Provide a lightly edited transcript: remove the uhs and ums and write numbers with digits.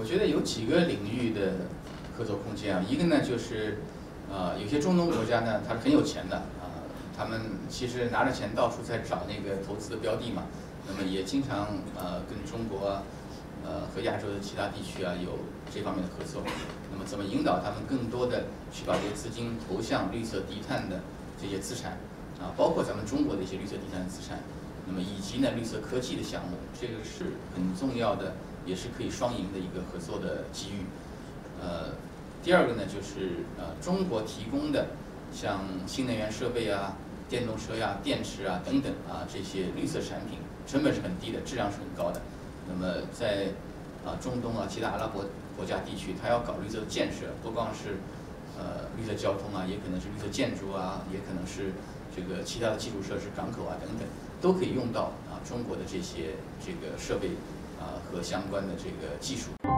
我觉得有几个领域的合作空间啊，一个呢就是，有些中东国家呢，它是很有钱的啊，他们其实拿着钱到处在找那个投资的标的嘛，那么也经常跟中国啊，和亚洲的其他地区啊有这方面的合作。那么怎么引导他们更多的去把这些资金投向绿色低碳的这些资产啊，包括咱们中国的一些绿色低碳的资产，那么以及呢绿色科技的项目，这个是很重要的。也是可以双赢的一个合作的机遇。第二个呢，就是中国提供的像新能源设备啊、电动车呀、电池啊等等啊这些绿色产品，成本是很低的，质量是很高的。那么在中东啊、其他阿拉伯国家地区，它要搞绿色建设，不光是绿色交通啊，也可能是绿色建筑啊，也可能是这个其他的基础设施、港口啊等等，都可以用到中国的这些设备。和相关的这个技术。